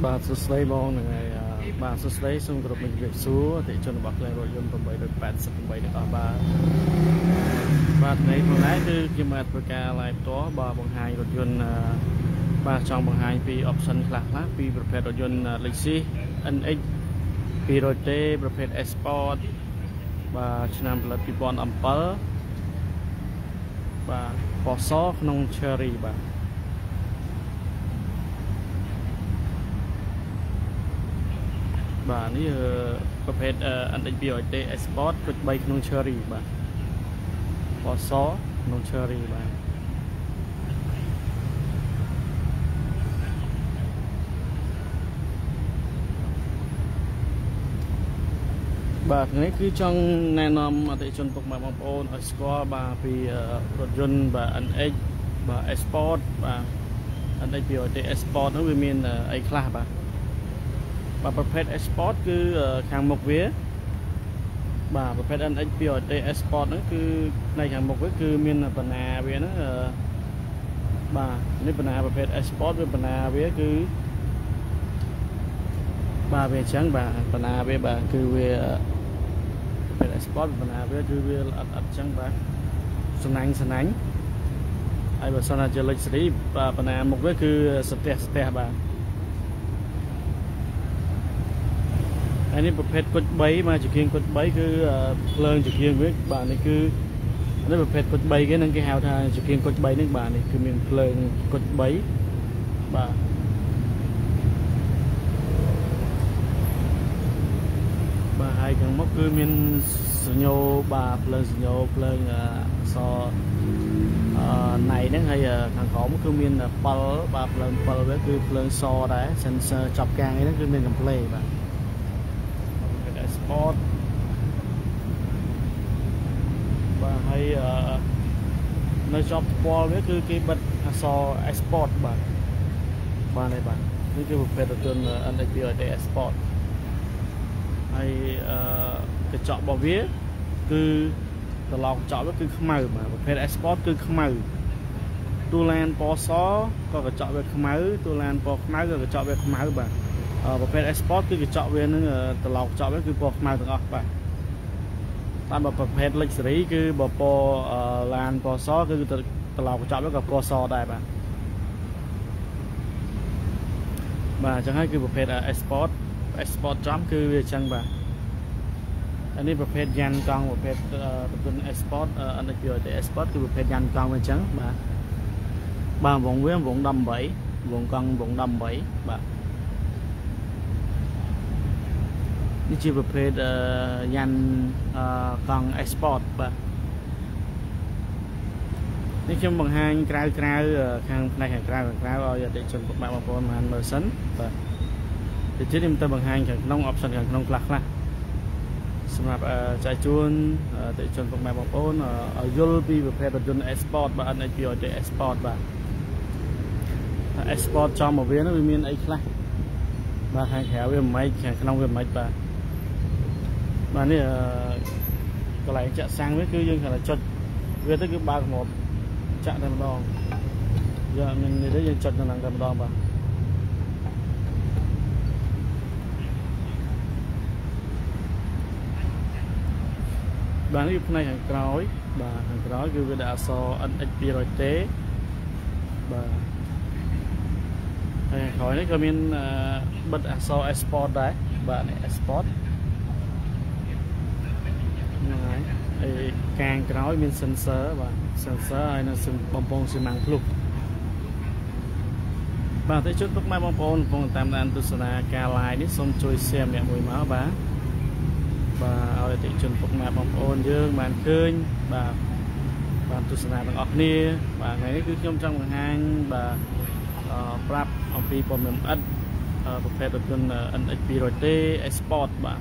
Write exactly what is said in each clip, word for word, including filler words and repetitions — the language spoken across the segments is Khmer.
បាទសួស្តីបងហ្នឹងហើយបាទសួស្តីសូមគោរពនឹងជម្រាបសួរអតិថិជនរបស់ផ្លែរថយន្តeight eight eightទាំងអស់បាទបាទថ្ងៃនេះដែរគឺខ្ញុំបានធ្វើការ live ផ្ទាល់បាទបង្ហាញរថយន្តបាទចង់បង្ហាញពី option ខ្លះៗពីប្រភេទរថយន្ត Lexus เอ็น เอ็กซ์ ពីរទេប្រភេទ Sport បាទឆ្នាំផលិតtwo thousand sevenបាទពណ៌សក្នុង Cherry បាទបាទនេះប្រភេទ เอ็น เอ็กซ์ ពីរទេ Sport គុជthreeក្នុង Cherry បាទពណ៌សក្នុង Cherry បាទបាទថ្ងៃនេះគឺចង់ណែនាំអតិថិជនពុកម៉ែបងប្អូនឲ្យស្គាល់បាទពីរថយន្តបាទ เอ็น เอ็กซ์ បាទ Sport បាទ เอ็น เอ็กซ์ ពីរទេ Sport នោះវាមានអីខ្លះបាទបាទប្រភេទ Sport គឺខាងមុខវាបាទប្រភេទ เอ็น เอ็กซ์ ពីរទេ Sport ហ្នឹងគឺផ្នែកខាងមុខវាគឺមានបណ្ណាវាហ្នឹងបាទនេះបណ្ណាប្រភេទ Sport វាបណ្ណាវាគឺបាទវាអញ្ចឹងបាទបណ្ណាវាបាទគឺវាប្រភេទ Sport បណ្ណាវាគឺវាអត់អត់អញ្ចឹងបាទសំណាញ់សំណាញ់ហើយបើសិនជា Luxury បាទបណ្ណាមុខវាគឺស្ទះស្ទះបាទហើយនេះប្រភេទគុជthreeមកជាគៀងគុជthreeគឺភ្លើងជាគៀងវាបាទនេះគឺនេះប្រភេទគុជthreeគេនឹងគេហៅថាជាគៀងគុជthreeនេះបាទនេះគឺមានភ្លើងគុជthreeបាទបាទហើយខាងមុខគឺមានសញ្ញោបាទភ្លើងសញ្ញោភ្លើងអសអណៃហ្នឹងហើយខាងក្រោមគឺមាន7បាទភ្លើង7វាគឺភ្លើងសដែរ sensor ចាប់កាំងអីហ្នឹងគឺមាន complete បាទSport បាទហើយនៅជាប់ផ្ពាល់វាគឺគេបិទអក្សរ Sport បាទបាទនេះបាទនេះគឺប្រភេទរថយន្ត เอ็น เอ็กซ์ ពីរទេ Sport ហើយកញ្ចក់របស់វាគឺត្រឡោកកញ្ចក់វាគឺខ្មៅបាទប្រភេទ Sport គឺខ្មៅទូឡានពណ៌សក៏កញ្ចក់វាខ្មៅទូឡានពណ៌ខ្មៅក៏កញ្ចក់វាខ្មៅបាទប្រភេទ Sport គឺកញ្ចក់វានឹងត្រឡោកកញ្ចក់វាគឺពណ៌ខ្មៅទាំងអស់បាទតាមប្រភេទ Luxury គឺបើពណ៌ឡានពណ៌សគឺត្រឡោកកញ្ចក់វាក៏ពណ៌សដែរបាទបាទអញ្ចឹងហើយគឺប្រភេទ Sport Sport ចំគឺវាអញ្ចឹងបាទអានេះប្រភេទយ៉ាន់កង់ប្រភេទប្រព័ន្ធ Sport អនិច្ចទេ Sport គឺប្រភេទយ៉ាន់កង់វាអញ្ចឹងបាទបាទវងវាវងeighteenវងកង់វងeighteenបាទនេះជាប្រភេទយ៉ាន់កង់ Sport បាទនេះខ្ញុំបង្ហាញក្រៅក្រៅខាងផ្នែកខាងក្រៅខាងក្រៅឲ្យអតិថិជនពុកម៉ែបងប្អូនបានមើលសិនបាទទីទៀតខ្ញុំទៅបង្ហាញខាងក្នុង option ខាងក្នុងខ្លះខ្លះសម្រាប់ចែកជូនអតិថិជនពុកម៉ែបងប្អូនឲ្យយល់ពីប្រភេទរថយន្ត Sport បាទ เอ็น เอ็กซ์ ពីរទេ Sport បាទ Sport ចំមកវានោះវាមានអីខ្លះបាទខាងក្រៅវាមិនខាងក្នុងវាមិនបាទបាទនេះកន្លែងចាក់សាំងវាគឺយើងគ្រាន់តែចុចវាទៅគឺបើកមកចាក់តែម្ដងយើងមាននេះទៅយើងចុចទៅនឹងតែម្ដងបាទបាទនេះផ្នែកខាងក្រោយបាទខាងក្រោយគឺវាដាក់អក្សរ เอ็น เอ็กซ์ ពីរទេបាទហើយក្រោយនេះក៏មានបិទអក្សរ Sport ដែរបាទនេះ Sport ហ្នឹងហើយហើយកាងក្រោយមាន sensor បាទ sensor ហើយនៅបំពង់ស៊ីម៉ាំងភ្លុកបាទអតិថិជនពុកម៉ែបងប្អូនកំពុងតាមដានទស្សនាការ live នេះសូមជួយ share ម្នាក់មួយមកបាទបាទឲ្យអតិថិជនពុកម៉ែបងប្អូនយើងបានឃើញបាទបានទស្សនាទាំងអស់គ្នាបាទថ្ងៃនេះគឺខ្ញុំចង់បង្ហាញបាទប្រាប់អំពីព័ត៌មានអិតប្រភេទរថយន្ត เอ็น เอ็กซ์ ពីរទេ Sport បាទ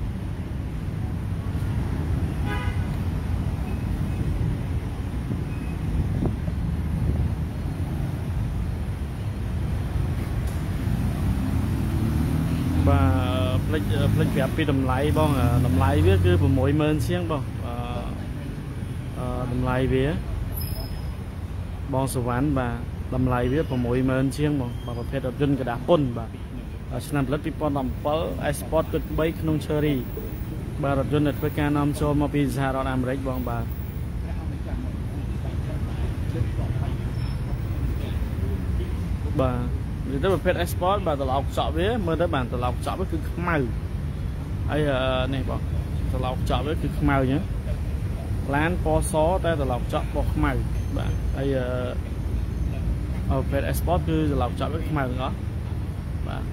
បាទផ្លេចផ្លេចប្រាប់ពីតម្លៃបងតម្លៃវាគឺsixម៉ឺនជាងបងអឺតម្លៃវាបងសវណ្ណបាទតម្លៃវាsixម៉ឺនជាងបងប្រភេទរថយន្តกระดาษពុនបាទឆ្នាំផលិតពីរពាន់ដប់ប្រាំbảy Export គិតបីក្នុង Cherry បាទរថយន្តដែលធ្វើការនាំចូលមកពីសហរដ្ឋអាមេរិកបងបាទបាទនិយាយទៅប្រភេទ Export បាទត្រឡោកកញ្ចក់វាមើលទៅបាទត្រឡោកកញ្ចក់វាគឺខ្មៅហើយនេះបងត្រឡោកកញ្ចក់វាគឺខ្មៅអញ្ចឹងឡានពណ៌សតែត្រឡោកកញ្ចក់ពណ៌ខ្មៅបាទហើយអឺប្រភេទ Export គឺត្រឡោកកញ្ចក់វាខ្មៅទាំងអស់បាទ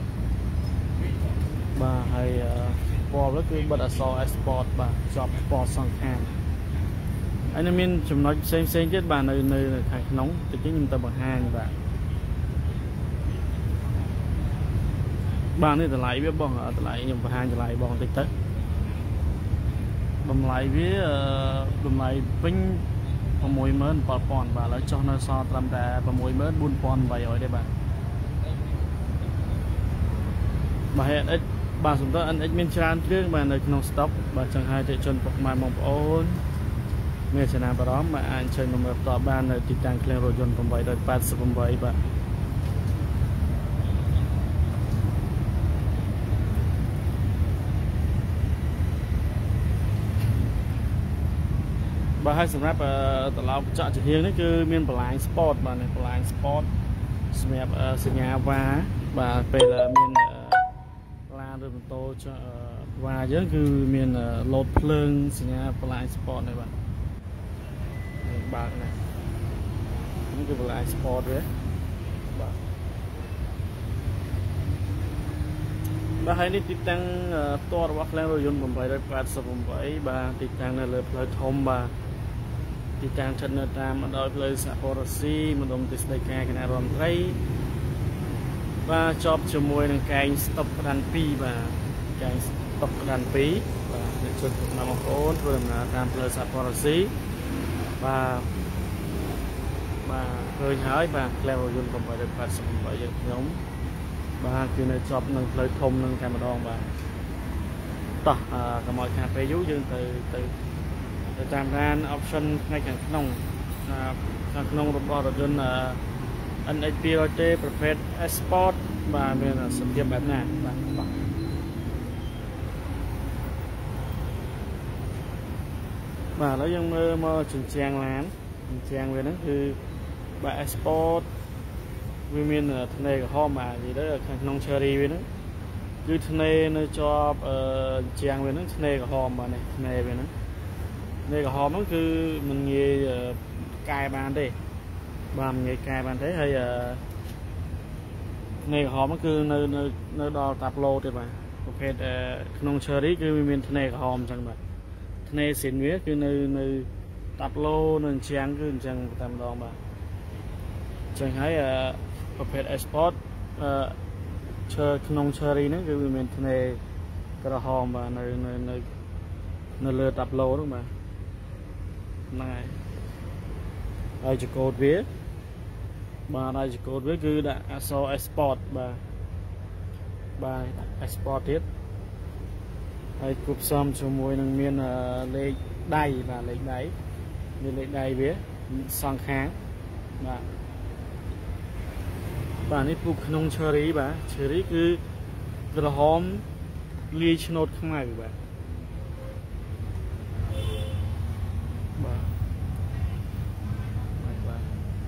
បាទហើយពណ៌វាគឺបិទអក្សរ Export បាទជាប់ពណ៌សងខាងហើយនៅមានចំណុចផ្សេងផ្សេងទៀតបាទនៅនៅខាងក្នុងតិចខ្ញុំទៅបង្ហាញបាទបាទនេះតម្លៃវាបងតម្លៃខ្ញុំបង្ហាញតម្លៃបងតិចទៅតម្លៃវាតម្លៃពេញ sáu mươi nghìn bảy trăm បាទឥឡូវចុះនៅសល់ត្រឹមតែ sáu mươi nghìn bốn trăm tám mươiទេបាទបាទ NX បាទសំដៅ NX មានច្រើនគ្រឿងបាទនៅក្នុង stock បាទចង់ឲ្យតិជនពុកម៉ែបងប្អូនមានចំណាប់អារម្មណ៍បាទអាចជួយមកមើលផ្ទាល់បាននៅទីតាំងឃ្លាំងរថយន្តeight eighty-eightបាទបាទហើយសម្រាប់ត្រឡោកកញ្ចក់ចំហៀងនេះគឺមានបន្លាញ Sport បាទនេះបន្លាញ Sport សម្រាប់សញ្ញាវ៉ាបាទពេលមានឡានឬម៉ូតូវ៉ាយើងគឺមានលោតភ្លើងសញ្ញាបន្លាញ Sport នេះបាទបើកនេះនេះគឺបន្លាញ Sport វាបាទបាទហើយនេះទីតាំងផ្ទាល់របស់ឃ្លាំងរថយន្តeight eighty-eightបាទទីតាំងនៅលើផ្លូវធំបាទទីតាំងស្ថិតនៅតាមដោយផ្លូវសហព័ន្ធរុស្ស៊ីមណ្ឌលទេសដីការគណៈរដ្ឋមន្ត្រីបាទជាប់ជាមួយនឹងកែងស្តុបក្តាន់twoបាទកែងស្តុបក្តាន់twoបាទអ្នកជួយបងប្អូនធ្វើដំណើរតាមផ្លូវសហព័ន្ធរុស្ស៊ីបាទបាទឃើញហើយបាទឃ្លាំងរថយន្តeight eighty-eightយើងខ្ញុំបាទគឺនៅជាប់នឹងផ្លូវធំនឹងតែម្ដងបាទតោះកុំឲ្យខាតពេលយូរយើងទៅទៅទៅតាមដាន option ផ្នែកខាងក្នុងខាងក្នុងរបស់រថយន្ត N X two hundred T ប្រភេទ Export បាទមានសភាពបែបណាបាទបាទឥឡូវយើងមើលមកជញ្ជាំងឡានជញ្ជាំងវាហ្នឹងគឺបាទ Export វាមានធ្នេរក្រហមបាទនិយាយទៅខាងក្នុង Cherry វាហ្នឹងគឺធ្នេរនៅជាប់អឺជញ្ជាំងវាហ្នឹងធ្នេរក្រហមបាទនេះធ្នេរវាហ្នឹងធ្នេរក្រហមហ្នឹងគឺមិនងាយកែបានទេបាទមិនងាយកែបានទេហើយអឺធ្នេរក្រហមហ្នឹងគឺនៅនៅនៅដល់តាប់ឡូទេបាទប្រភេទក្នុង Cherry គឺវាមានធ្នេរក្រហមអញ្ចឹងបាទធ្នេរសិនវាគឺនៅនៅតាប់ឡូនៅជញ្ជាំងគឺអញ្ចឹងតែម្ដងបាទអញ្ចឹងហើយអឺប្រភេទ Export អឺឈើក្នុង Cherry ហ្នឹងគឺវាមានធ្នេរក្រហមបាទនៅនៅនៅនៅលើតាប់ឡូហ្នឹងបាទហ្នឹងហើយហើយចកូតវាបាទហើយចកូតវាគឺដាក់អក្សរ Export បាទបាទ Export ទៀតហើយគប់ផ្សំជាមួយនឹងមានលេខដៃបាទលេខដៃមានលេខដៃវាសងខាងបាទបាទនេះពូកក្នុង Cherry បាទ Cherry គឺក្រហមលាយឆ្នោតខ្មៅបាទបាទបាទ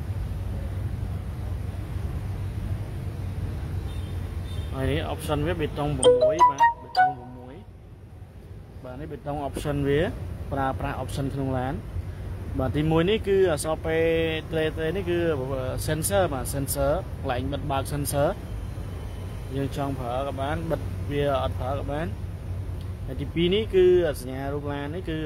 ហើយនេះ option វាបេតុងsixបាទបេតុងsixបាទនេះបេតុង option វាប្រើប្រាស់ option ក្នុងឡានបាទទីមួយនេះគឺអសពេត្រេត្រេនេះគឺ sensor បាទ sensor កន្លែងបិទបើក sensor យើងចង់ប្រើក៏បានបិទវាអត់ប្រើក៏បានហើយទីពីរនេះគឺសញ្ញារូបឡាននេះគឺ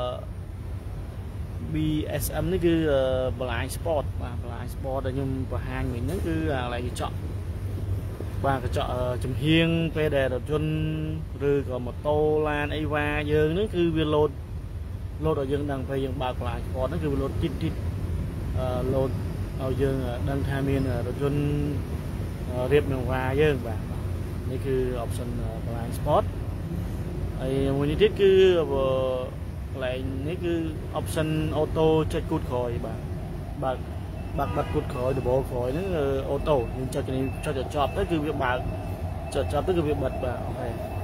B S M នេះគឺបន្លាញ Sport បាទបន្លាញ Sport ដែលខ្ញុំបង្ហាញមិញហ្នឹងគឺកន្លែងកញ្ចក់បាទកញ្ចក់ចំហៀងពេលដែលរថយន្តឬក៏ម៉ូតូឡានអីវ៉ាយើងហ្នឹងគឺវាលោតលោតឲ្យយើងដឹងពេលយើងបើកបន្លាញ Sport ហ្នឹងគឺវាលោតទីតទីតអឺលោតឲ្យយើងដឹងថាមានរថយន្តរៀបនឹងវ៉ាយើងបាទនេះគឺ option បន្លាញ Sport ហើយមួយនេះទៀតគឺកន្លែងនេះគឺ option auto ចុចគូតក្រោយបាទបើកបើកបាត់គូតក្រោយដបក្រោយហ្នឹង auto យើងចុចនេះចុចឲ្យជាប់ទៅគឺវាបើក chọn chọn tức là việc bật và ok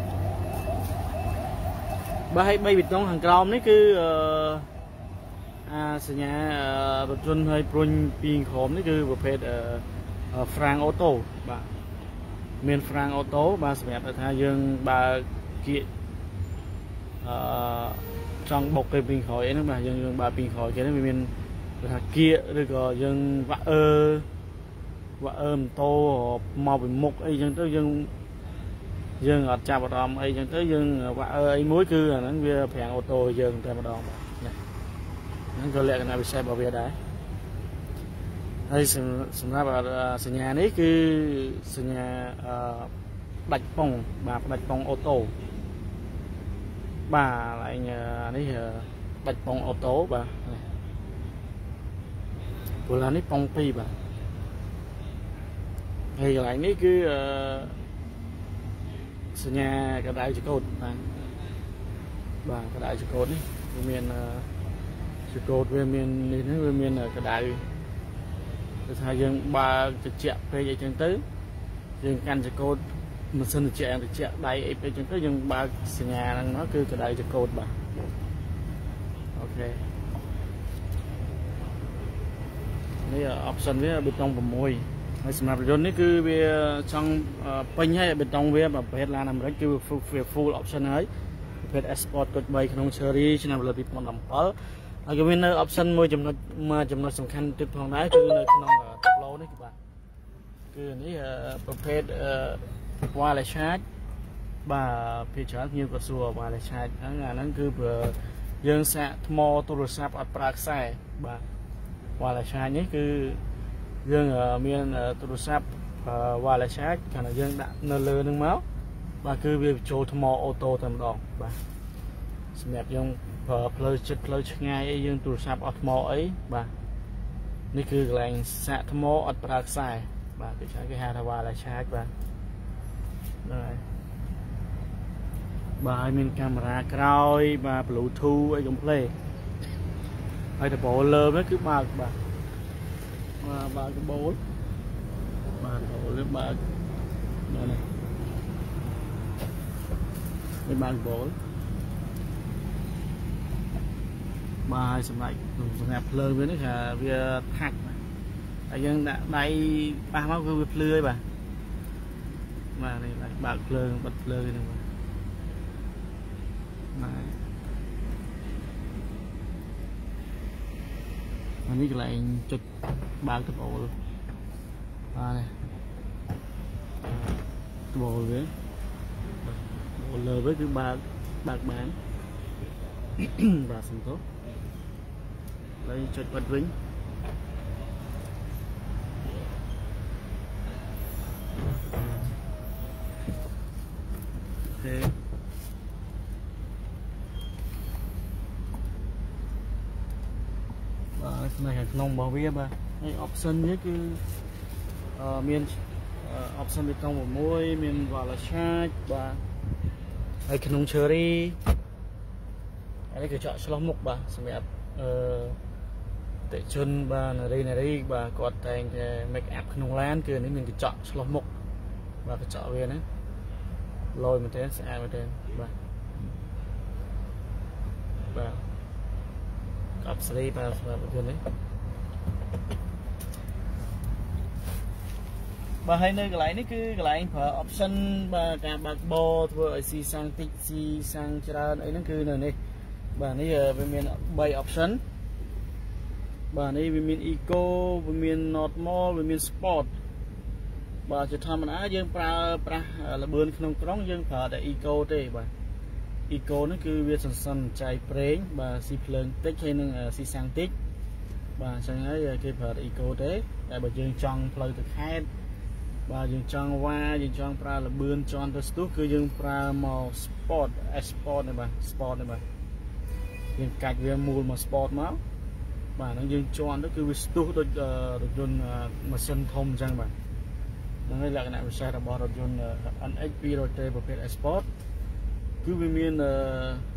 ba hay bay bịt trong hàng crom đấy cứ à sự nhà vật chuẩn hay prun pin khóm đấy cứประเภทFrank Auto bà miền Frank Auto bà sẽ đẹp thay dương bà kia trong bọc cây pin khói ấy mà dương dương bà pin khói cái đấy miền kia rồi có dương vạ ơ vạ ơm tô màu bị mục ấy dương tới dương dương ở chào đòn ấy dương tới dương vạ ơ ấy muối cư là nó về phèn ô tô dương theo đòn nó có lẽ cái này bị xe bảo vệ đấy đây xem ra bà sân nhà đấy cứ sân nhà đạch bông bà đạch bông ô tô bà lại nhà đấy đạch bông ô tô bà vừa là nít bông pi bà thì lại nít cứ sân nhà cái đại chữ cột bà cái đại chữ cột đấy miền chữ cột về miền này về miền ở cái đại hai dân ba chục triệu về vậy chân tứ dân căn chữ cột mình xin được chạy được chạy đây về chân tứ dân ba nhà đang nói cứ cái đại chữ cột bà ok đây là option với bê tông và môi hay xem nào này cứ về trong pin hay bê tông về mà hết là nằm đấy cứ full full option ấy về export code bay không cherry cho nên là bị một nằm ở cái winner option môi chấm mà chấm nó sòng khăn tiếp theo đấy cứ nơi không tập lô đấy các bạn cứ nàyประเภทว่าอะไรชาร์จบ่าพิจารณาnhiềuกระทรวงว่าอะไรชาร์จงานนั้นคือเพื่อยังแสะมอโทรศัพท์อัดปลั๊กใส่บ่าว่าอะไรชาร์จนี่คือยังมีโทรศัพท์ว่าอะไรชาร์จขณะยังดันเลือนึงมั้งบ่าคือวิโจทมอออโต้ทำดอกบ่าสมัยยังพอเพลย์จุดเพลย์ง่ายยังโทรศัพท์อัดมอไอ้บ่านี่คือแหล่งแสะมออัดปลั๊กใส่บ่าคือใช้cái haiว่าอะไรชาร์จบ่าrồi bà mình camera còi bà bluetooth ấy cũng play hay là bộ lơ với cứ bà bà bà bà cái bố bà bộ lên bà đây này cái bà bố bà xem lại dùng hẹp lơ với nó là việc thạch tại dân đã đây ba máu cứ việc lươi bà mà này lại bạc lơ bật lơ này mà anh ấy lại chụp bạc cái bộ luôn à này bộ với bộ lơ với cái bạc bạc bán và sừng tốt lấy chụp bật vĩnh này là nông bảo vệ bà đây option nhất cứ uh, miền uh, option bê tông của môi miền vào là charge và hay cái nông cherry đây cái chọn slot mục bà xem đẹp để chân bà là đây này đây bà có thành cái make up nông lan kia nếu mình cái chọn slot mục và cái chọn về đấy lôi mình thế sẽ ai tên bà bà cặp sợi bà bà bên đấy bà hay nơi cái lại nó cứ cái lại phải option bà cả bạc bò thôi xì sang tích xì sang chả ấy nó cứ này này bà này ở bên miền bay option bà này bên miền eco bên miền normal bên miền sport bàจะทำนะยังปลาปลาระเบิดขนมกร้องยังผ่าแต่อีโก้ได้บ่อีโก้นั่นคือเวียสันสันใจเปร่งบ่สีเพลิงติ๊กให้นึงสีสังติ๊กบ่ใช่ไหมคือผ่าอีโก้ได้แต่บ่ยังจังเพลิงตะแคงบ่ยังจังว่ายังจังปลาระเบิดจอนตัวสตูคือยังปลาหมอสปอร์ตเอสปอร์ตเนี่ยบ่สปอร์ตเนี่ยบ่ยังกัดเวียมูลมาสปอร์ตมั้งบ่นั่นยังจอนนั่นคือวิสตูโดยโดยยนต์มาเซนทอมจังบ่นั่นแหละขณะวิชาระบรถยนต์ อัน เอ็กซ์ พี รถเตอร์ประเภท Export คือมีมีอ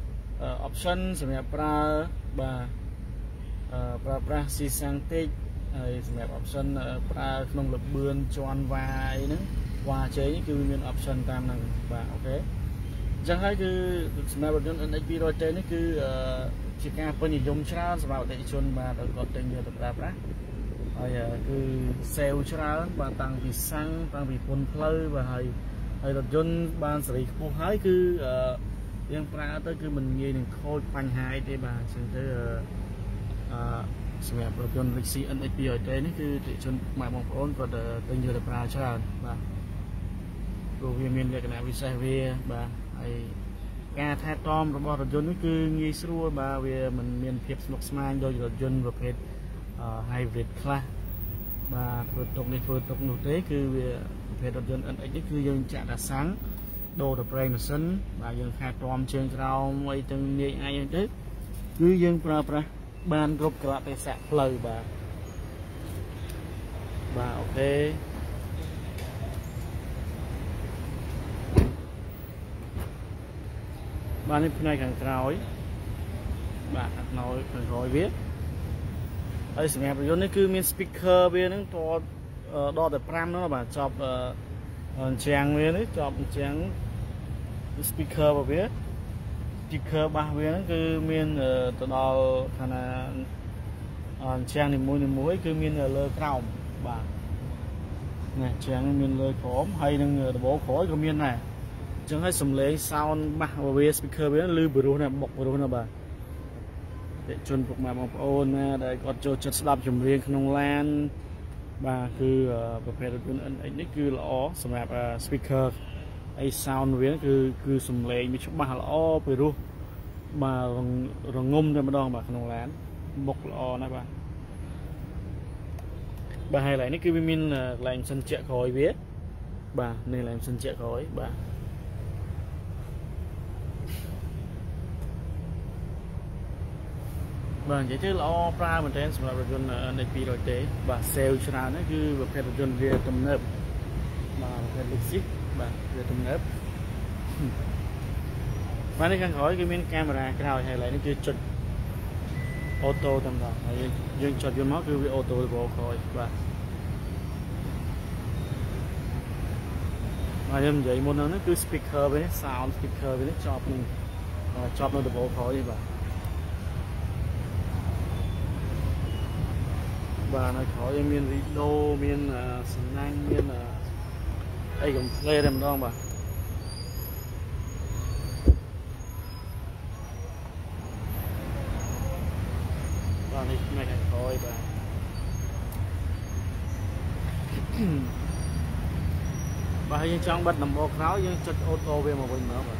อปชั่นสำหรับปลาบาปลาปลาสีสังติกហើយសម្រាប់ option ប្រើក្នុងលបឿនជន់វាយហ្នឹងវ៉ាជ័យគឺមាន option តាមហ្នឹងបាទអូខេអញ្ចឹងហើយគឺសម្រាប់រថយន្ត N X ពីររយ T នេះគឺជាការពេញនិយមច្រើនសម្រាប់អតិថិជនបាទគាត់ទិញយកទៅប្រើប្រាស់ហើយគឺ sale ច្រើនបាទតាំងពីសាំងតាំងពីពន្ធផ្លូវបាទហើយហើយរថយន្តបានសេរីខ្ពស់ហើយគឺយើងប្រើទៅគឺមិនងាយនឹងខូចបញ្ហាអីទេបាទអញ្ចឹងទៅអឺសម្រាប់រថយន្ត Lexus N X ពីររយ T នេះគឺអតិថិជនម៉ែបងប្អូនគាត់ទិញយកទៅប្រើច្រើនបាទព្រោះវាមានលក្ខណៈពិសេសវាបាទហើយការថែទាំរបស់រថយន្តនេះគឺងាយស្រួលបាទវាមិនមានភាពស្មុគស្មាញដូចរថយន្តប្រភេទ hybrid ខ្លះបាទធ្វើទុកនេះធ្វើទុកនោះទេគឺវាប្រភេទរថយន្ត N X នេះគឺយើងចាក់តាសាំងដូរទៅប្រេងម៉ាស៊ីនបាទយើងថែទាំជើងក្រោមអីទាំងនាយអាចអញ្ចឹងទៅគឺយើងប្រើប្រាស់បានគ្រប់កលៈទេសៈផ្លូវបាទបាទអូខេបាទនេះផ្នែកខាងក្រោយបាទខាងក្រោយខាងក្រោយវាហើយសម្រាប់រថយន្តនេះគឺមាន speaker វាហ្នឹងតដល់តែ5ហ្នឹងបាទចប់អញ្ចាំងវានេះចប់អញ្ចឹង speaker របស់វា speaker របស់វាហ្នឹងគឺមានទៅដល់ខាងណាអញ្ចឹងនីមួយនីមួយគឺមានលើក្រោមបាទណាអញ្ចឹងមានលើក្រោមហើយនឹងដបក្រោយក៏មានដែរអញ្ចឹងហើយសំឡេង sound បាសរបស់វា speaker វាឮពិរោះណាបុកពិរោះណាបាទជនពុកម៉ែបងប្អូនណាដែលគាត់ចូលចិត្តស្ដាប់ចម្រៀងក្នុងឡានបាទគឺប្រភេទរថយន្ត N X នេះគឺល្អសម្រាប់ speaker អី sound វាគឺគឺសំឡេងវាច្បាស់ល្អពិរោះបាទរងំតែម្ដងបាទក្នុងឡានបុកល្អណាស់បាទបាទហើយកន្លែងនេះគឺវាមានកន្លែងសិនជាក់ក្រោយវាបាទនេះកន្លែងសិនជាក់ក្រោយបាទបាទនិយាយទៅល្អប្រើមែនទែនសម្រាប់រថយន្ត N X ពីររយ T បាទ sale ច្រើនហ្នឹងគឺប្រភេទរថយន្តវាទំនើបបាទប្រភេទ Lexus បាទវាទំនើបបាទនេះខាងក្រោយគឺមានកាមេរ៉ាក្រោយហើយឡើយនេះគឺចុចអូតូតែម្ដងហើយយើងចុចយកមកគឺវាអូតូទៅក្រោយបាទបាទខ្ញុំនិយាយមុនហ្នឹងគឺ speaker វានេះ sound speaker វានេះជាប់នឹងជាប់នៅដបក្រោយនេះបាទបាទនៅក្រោយមានរីដូមានសំណាញ់មានអីកំភ្លេតែម្ដងបាទបាទនេះផ្នែកខាងក្រោយបាទបាទយើងចង់បិទដំបូលក្រោយយើងចុចអូតូវាមកវិញមកបាទ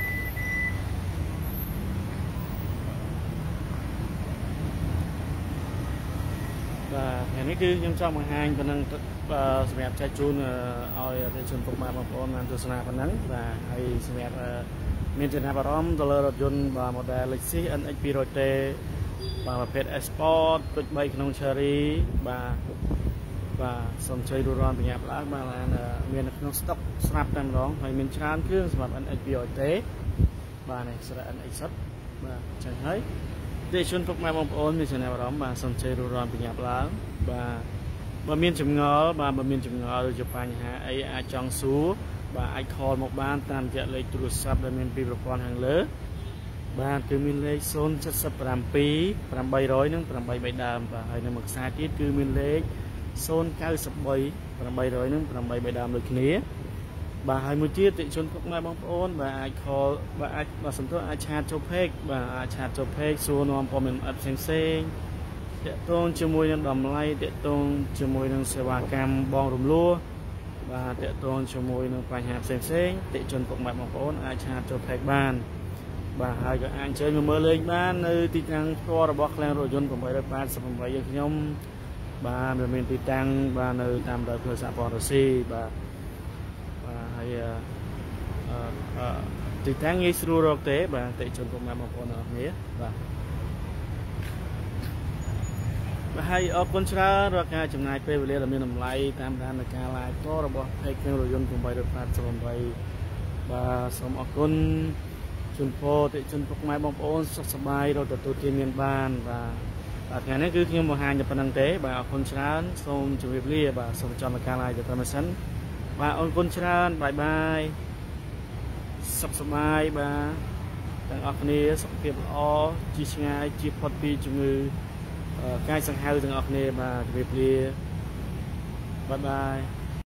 បាទថ្ងៃនេះគឺខ្ញុំចង់បង្ហាញប៉ុណ្ណឹងសម្រាប់ចែកជូនឲ្យអតិថិជនពុកម៉ែបងប្អូនបានទស្សនាប៉ុណ្ណឹងបាទហើយសម្រាប់មានចំណាប់អារម្មណ៍ទៅលើរថយន្តបាទ model Lexus N X ពីររយ T បាទប្រភេទ Sport គុជបីក្នុង Cherry បាទបាទសូមជួយរួបរំបញ្ញាប់ឡើងបាទមាននៅក្នុង stock ស្រាប់តែម្ដងហើយមានច្រើនគ្រឿងសម្រាប់ N X ពីររយ T បាទនេះស្រៈ N X សុទ្ធបាទអញ្ចឹងហើយអតិថិជនពុកម៉ែបងប្អូនមានចំណាប់អារម្មណ៍បាទសូមជួយរួបរំបញ្ញាប់ឡើងបាទបើមានចម្ងល់បាទបើមានចម្ងល់ឬជាបញ្ហាអីអាចចង់សួរបាទអាច call មកបានតាមរយៈលេខទូរស័ព្ទដែលមានពីរប្រព័ន្ធខាងលើបាទគឺមានលេខศูนย์ เจ็ด เจ็ด เจ็ด แปด ศูนย์ និងแปด បីដើមបាទហើយនៅមួយខ្សែទៀតគឺមានលេខศูนย์ เก้า สาม แปด ศูนย์ និងแปด បីដើមដូចគ្នាបាទហើយមួយទៀតអតិថិជនពុកម៉ែបងប្អូនបាទអាច call បាទអាចបាទសំទោសអាចឆាតចូល page បាទអាចឆាតចូល page សួរនាំព័ត៌មានអត់ផ្សេងផ្សេងតាក់ទងជាមួយនឹងតម្លៃតាក់ទងជាមួយនឹងសេវាកម្មបងរំលោះបាទតាក់ទងជាមួយនឹងបញ្ហាផ្សេងផ្សេងអតិថិជនពុកម៉ែបងប្អូនអាចឆាតចូល page បានបាទហើយក៏អាចអញ្ជើញមកមើលលេងបាននៅទីតាំងផ្ទាល់របស់ឃ្លាំងរថយន្ត 888 យើងខ្ញុំបាទវាមានទីតាំងបាទនៅតាមដងផ្លូវសហព័ន្ធរុស្ស៊ីបាទបាទហើយអឺទីតាំងងាយស្រួលរកទេបាទអតិថិជនពុកម៉ែបងប្អូនទាំងអស់គ្នាបាទបាទហើយអរគុណច្រើនរាល់ការចំណាយពេលវេលាដ៏មានតម្លៃតាមដាននៃការ live តរបស់ page ឃ្លាំងរថយន្ត 888 បាទសូមអរគុណជូនពរអតិថិជនពុកម៉ែបងប្អូនសុខសប្បាយរកទទួលទានមានបានបាទថ្ងៃនេះគឺខ្ញុំមកហាញតែប៉ុណ្្នឹងទេបាទអរគុណច្រើនសូមជម្រាបលាបាទសូមចំការឡាយទៅតាមសិនបាទអរគុណច្រើនបាយបាយសុខសប្បាយបាទទាំងអស់គ្នាសុខភាពល្អជាឆ្ងាយជាផុតពីជំងឺកាយសង្ហៅទាំងអស់គ្នាបាទជម្រាបលាបាយបាយ